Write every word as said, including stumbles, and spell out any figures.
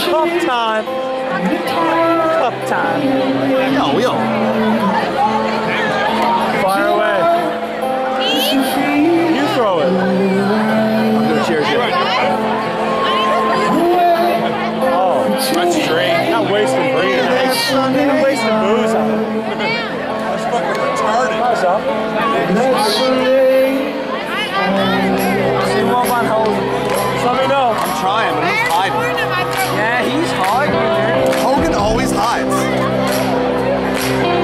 Cup time. Cup time. Yo, yo. Fire away. You throw it. I'm gonna cheers you. Oh, that's straight. Not wasting breathing. Not wasting booze on it. That's fucking retarded. What's up? See Wolf on hold. Just let me know. I'm trying, but he's hiding. Yeah, he's hard. Hogan always hides.